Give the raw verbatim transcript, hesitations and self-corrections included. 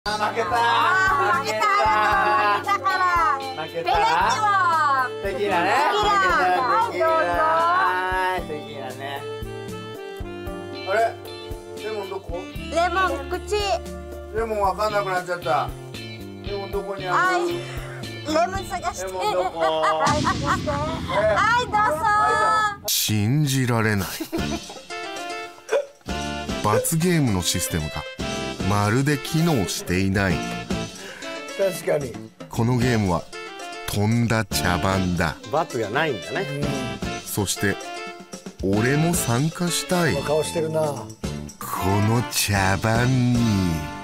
負けたあー負けた負けたから負けペレッテはテキーラねテキーラはいテキーラねあれレモンどこレモン口レモンわかんなくなっちゃったレモンどこにあるレモン探してレモンどこはいどうぞ信じられない罰ゲームのシステムがまるで機能していない。 確かにこのゲームはとんだ茶番だ。 罰がないんだね。 そして俺も参加したい。 顔してるな。 この茶番に